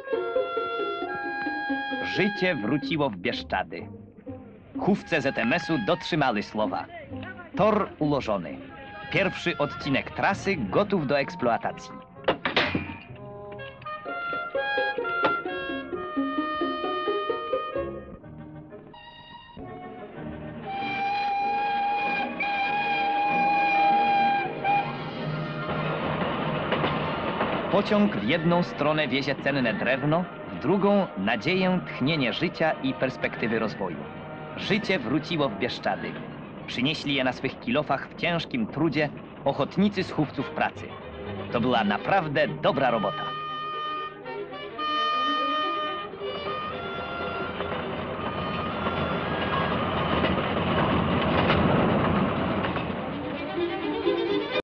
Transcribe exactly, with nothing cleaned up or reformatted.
Życie wróciło w Bieszczady. Chówce Z M S-u dotrzymały słowa. Tor ułożony. Pierwszy odcinek trasy gotów do eksploatacji. Pociąg w jedną stronę wiezie cenne drewno, w drugą nadzieję, tchnienie życia i perspektywy rozwoju. Życie wróciło w Bieszczady. Przynieśli je na swych kilofach w ciężkim trudzie ochotnicy z chówców pracy. To była naprawdę dobra robota.